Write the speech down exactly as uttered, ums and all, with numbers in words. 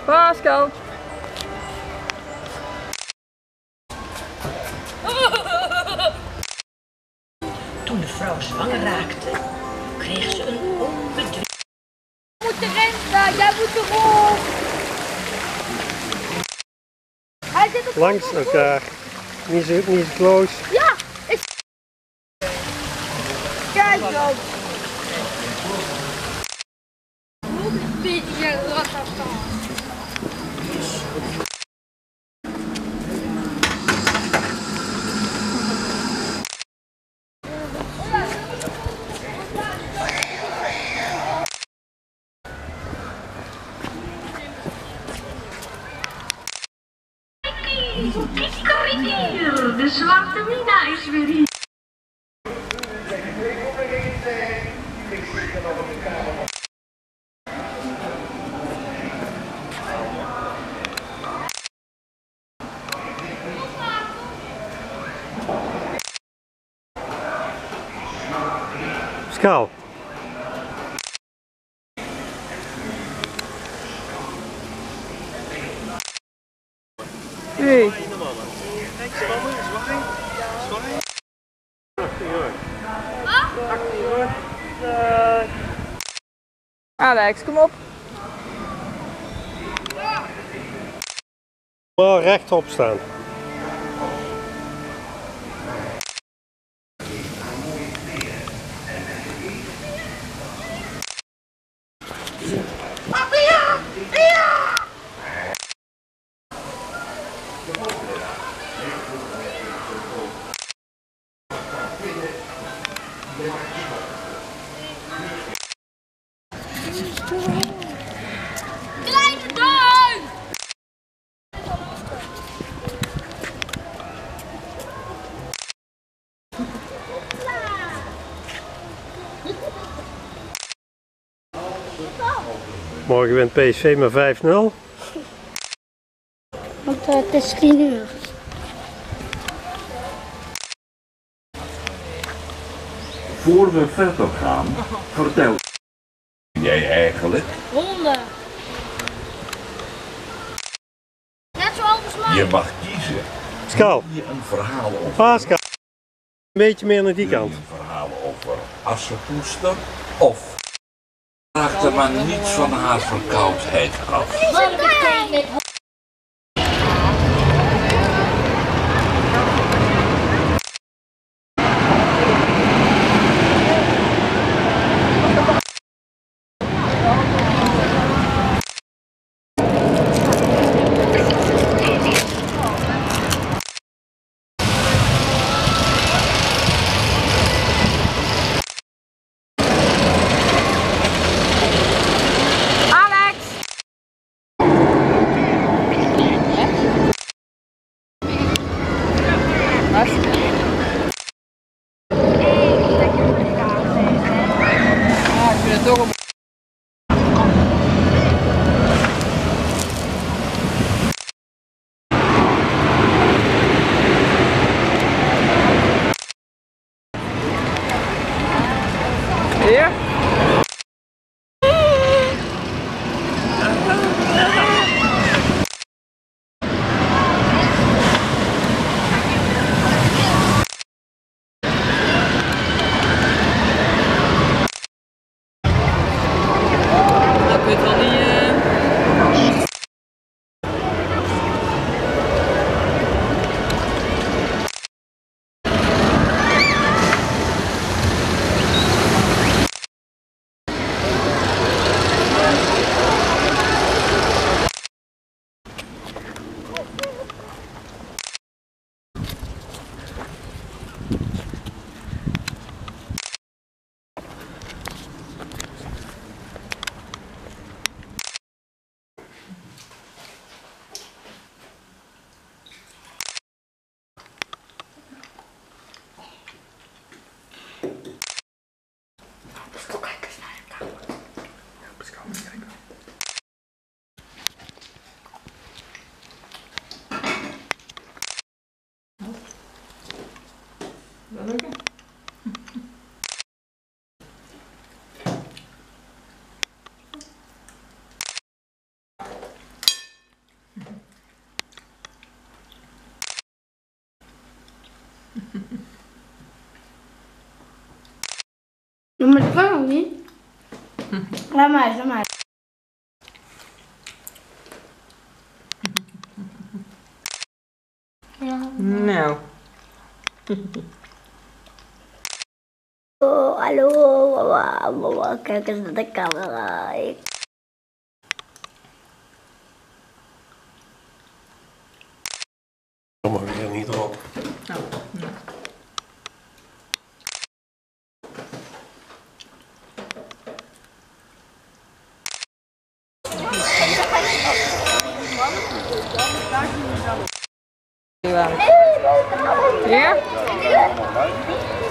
Pascal. Toen de vrouw zwanger raakte, kreeg ze een onbedwingbare. Jij moet de rent, jij moet erop. Hij zit op Langs elkaar. Niet zo, niet zo close. Ja, ik... Kijk zo. Een beetje ratata. Kikkerikier, de zwarte mina is weer hier. Pascal. Hey. Alex, kom op. Maar rechtop staan. Kleine duim! Morgen wint P S V met vijf nul. Want uh, het is tien uur. Voor we verder gaan, vertel jij eigenlijk? Honden. Net zoals mij. Je mag kiezen. Pascal. Wil je een verhaal over, Pascal. Een beetje meer naar die wil je kant. een verhaal over Assepoester of raakte maar niets van haar verkoudheid af? Wat betekent Hier. Ja, maar dat kan ook niet. Laat maar eens, laat maar eens. Nou. Oh, hallo, mama, mama, kijk eens naar de camera. Kom maar weer niet erop. Oh, nou. Ja?